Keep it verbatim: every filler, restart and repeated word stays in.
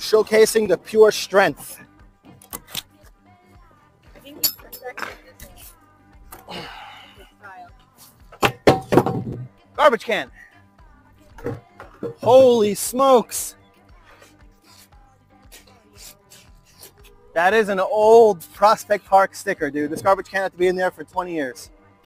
showcasing the pure strength. I think he's perfected this style. Garbage can. Holy smokes. That is an old Prospect Park sticker, dude. This garbage can had to be in there for twenty years.